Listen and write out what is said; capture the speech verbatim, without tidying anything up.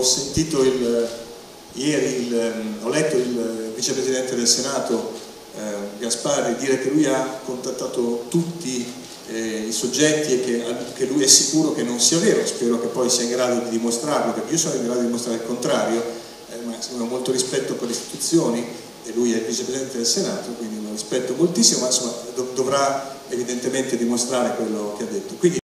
sentito il, ieri, il, ho letto il vicepresidente del Senato eh, Gasparri dire che lui ha contattato tutti eh, i soggetti e che, che lui è sicuro che non sia vero. Spero che poi sia in grado di dimostrarlo, perché io sono in grado di dimostrare il contrario, eh, ma ho molto rispetto per le istituzioni e lui è il vicepresidente del Senato, quindi lo rispetto moltissimo, ma insomma dov dovrà evidentemente dimostrare quello che ha detto. Quindi